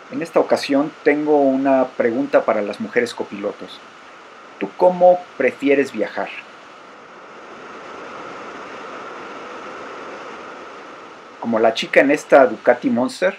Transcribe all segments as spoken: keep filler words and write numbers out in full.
En esta ocasión tengo una pregunta para las mujeres copilotos. ¿Tú cómo prefieres viajar? ¿Como la chica en esta Ducati Monster?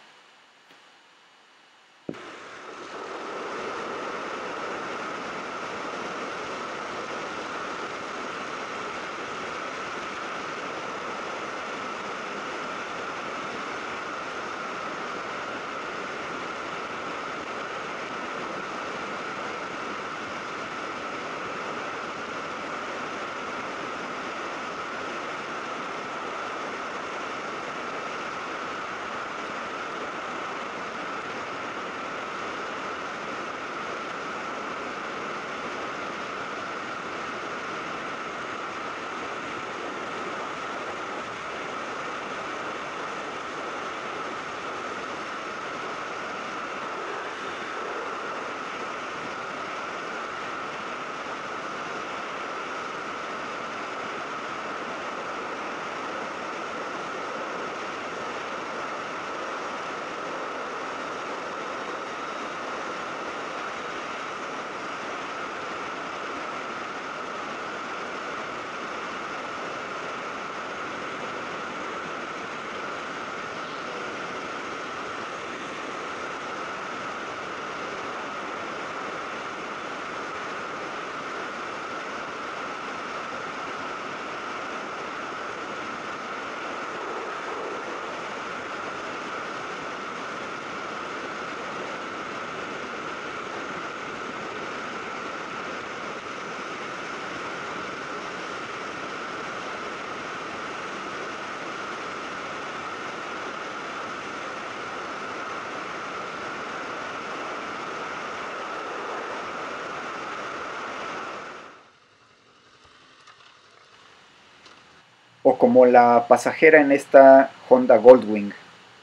¿O como la pasajera en esta Honda Goldwing?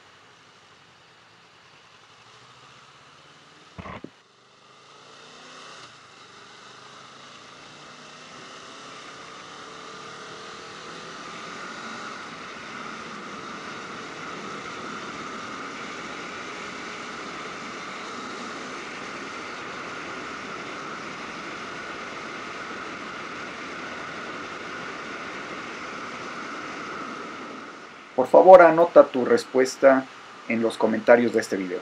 Por favor, anota tu respuesta en los comentarios de este video.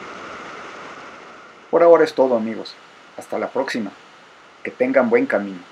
Por ahora es todo, amigos. Hasta la próxima. Que tengan buen camino.